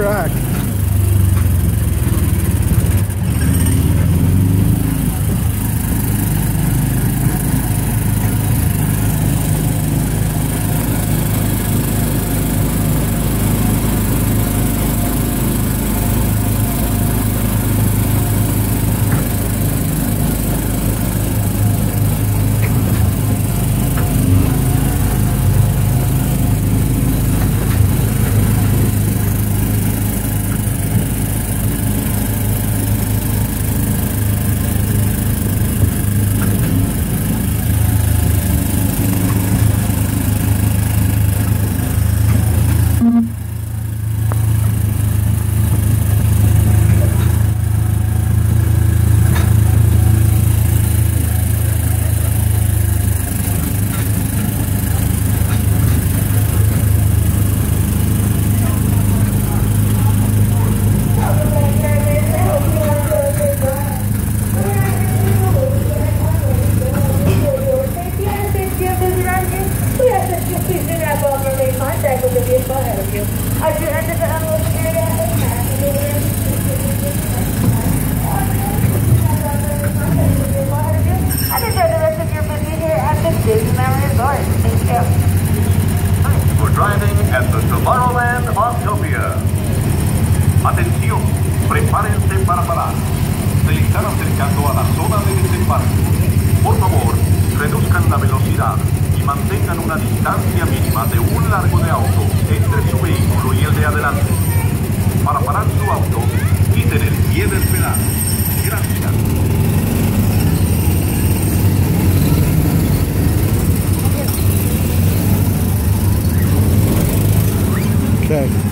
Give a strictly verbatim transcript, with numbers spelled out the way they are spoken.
track. As you enter the unloading area, and enjoy the rest of your visit here at the Disneyland Resort. Thank you. Thanks for driving at the Tomorrowland Autopia. Atención, prepárense para parar. Se están acercando a la zona de desembarco. Por favor, reduzcan la velocidad y mantengan una distancia mínima de un largo de auto entre su vehículo y el de adelante. Para parar su auto, quiten el pie del pedal. Gracias. Okay.